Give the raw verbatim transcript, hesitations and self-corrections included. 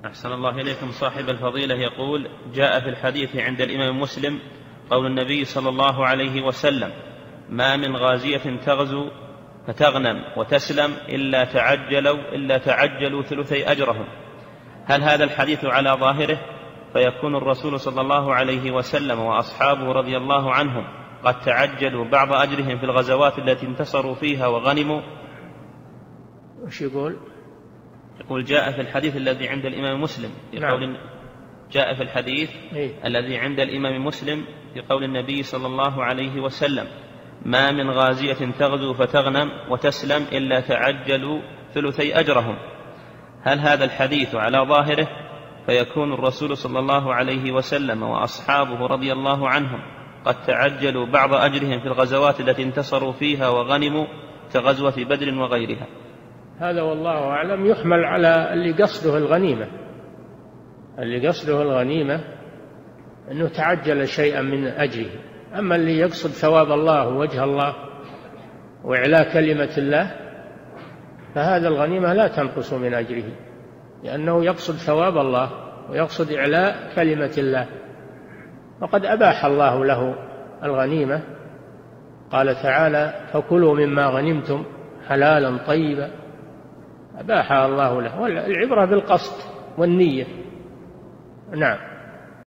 أحسن الله إليكم. صاحب الفضيلة يقول: جاء في الحديث عند الإمام مسلم قول النبي صلى الله عليه وسلم: ما من غازية تغزو فتغنم وتسلم إلا تعجلوا إلا تعجلوا ثلثي أجرهم. هل هذا الحديث على ظاهره فيكون الرسول صلى الله عليه وسلم وأصحابه رضي الله عنهم قد تعجلوا بعض أجرهم في الغزوات التي انتصروا فيها وغنموا؟ وش يقول؟ يقول: جاء في الحديث الذي عند الإمام مسلم يقول نعم. جاء في الحديث إيه؟ الذي عند الإمام مسلم يقول النبي صلى الله عليه وسلم: ما من غازية تغزو فتغنم وتسلم إلا تعجلوا ثلثي أجرهم. هل هذا الحديث على ظاهره فيكون الرسول صلى الله عليه وسلم وأصحابه رضي الله عنهم قد تعجلوا بعض أجرهم في الغزوات التي انتصروا فيها وغنموا كغزوة بدر وغيرها؟ هذا والله أعلم يحمل على اللي قصده الغنيمة، اللي قصده الغنيمة أنه تعجل شيئا من أجره. أما اللي يقصد ثواب الله ووجه الله وإعلاء كلمة الله فهذا الغنيمة لا تنقص من أجره، لأنه يقصد ثواب الله ويقصد إعلاء كلمة الله. وقد أباح الله له الغنيمة، قال تعالى: فكلوا مما غنمتم حلالا طيبا، أباحها الله له. والعبرة بالقصد والنية. نعم.